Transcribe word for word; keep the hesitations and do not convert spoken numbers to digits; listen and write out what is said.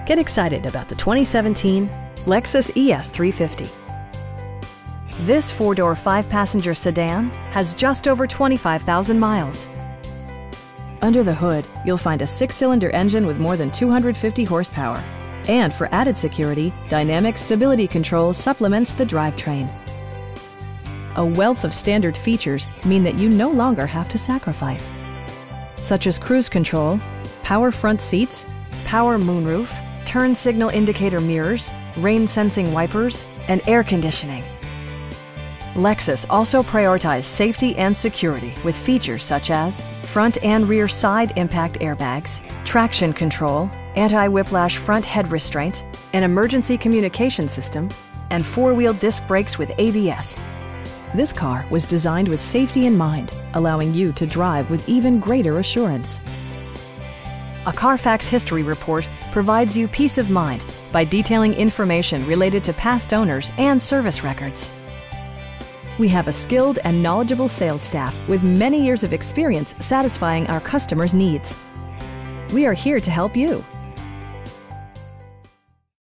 Get excited about the twenty seventeen Lexus E S three fifty. This four-door, five-passenger sedan has just over twenty-five thousand miles. Under the hood, you'll find a six-cylinder engine with more than two hundred fifty horsepower. And for added security, dynamic stability control supplements the drivetrain. A wealth of standard features mean that you no longer have to sacrifice, such as cruise control, power front seats, power moonroof, turn signal indicator mirrors, rain-sensing wipers, and air conditioning. Lexus also prioritized safety and security with features such as front and rear side impact airbags, traction control, anti-whiplash front head restraints, an emergency communication system, and four-wheel disc brakes with A B S. This car was designed with safety in mind, allowing you to drive with even greater assurance. A Carfax history report provides you peace of mind by detailing information related to past owners and service records. We have a skilled and knowledgeable sales staff with many years of experience satisfying our customers' needs. We are here to help you.